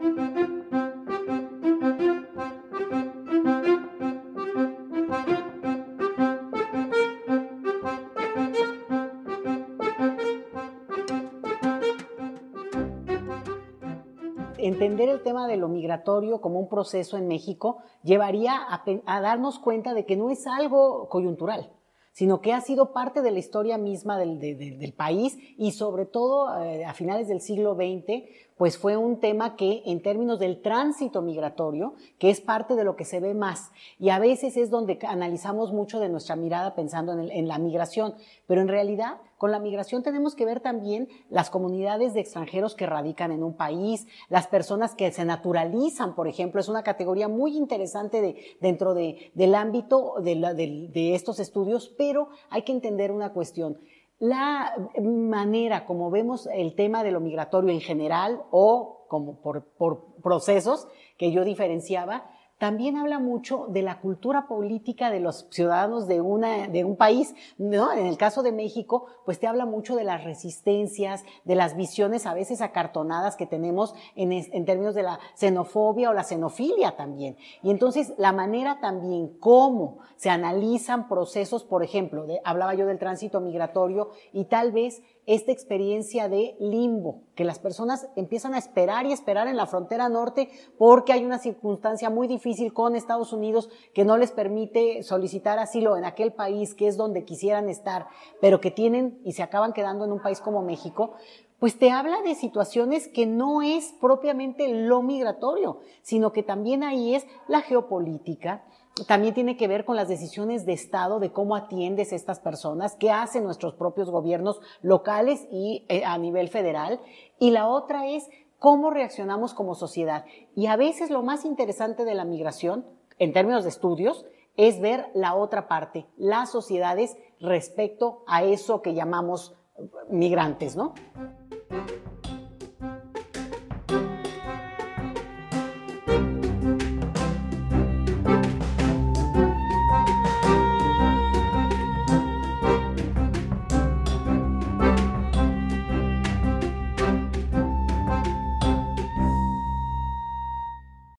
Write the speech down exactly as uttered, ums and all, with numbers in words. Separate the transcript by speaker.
Speaker 1: Entender el tema de lo migratorio como un proceso en México llevaría a, a darnos cuenta de que no es algo coyuntural, sino que ha sido parte de la historia misma del, de, de, del país y sobre todo eh, a finales del siglo veinte, pues fue un tema que en términos del tránsito migratorio, que es parte de lo que se ve más, y a veces es donde analizamos mucho de nuestra mirada pensando en, el, en la migración, pero en realidad con la migración tenemos que ver también las comunidades de extranjeros que radican en un país, las personas que se naturalizan, por ejemplo, es una categoría muy interesante de, dentro de, del ámbito de, la, de, de estos estudios, pero hay que entender una cuestión. La manera como vemos el tema de lo migratorio en general o como por, por procesos que yo diferenciaba, también habla mucho de la cultura política de los ciudadanos de, una, de un país, ¿no? En el caso de México, pues te habla mucho de las resistencias, de las visiones a veces acartonadas que tenemos en, en términos de la xenofobia o la xenofilia también. Y entonces la manera también como se analizan procesos, por ejemplo, de, hablaba yo del tránsito migratorio y tal vez esta experiencia de limbo, que las personas empiezan a esperar y esperar en la frontera norte porque hay una circunstancia muy difícil con Estados Unidos que no les permite solicitar asilo en aquel país que es donde quisieran estar, pero que tienen y se acaban quedando en un país como México, pues te habla de situaciones que no es propiamente lo migratorio, sino que también ahí es la geopolítica. También tiene que ver con las decisiones de Estado, de cómo atiendes a estas personas, qué hacen nuestros propios gobiernos locales y eh, a nivel federal. Y la otra es cómo reaccionamos como sociedad. Y a veces lo más interesante de la migración, en términos de estudios, es ver la otra parte, las sociedades respecto a eso que llamamos migrantes, ¿no?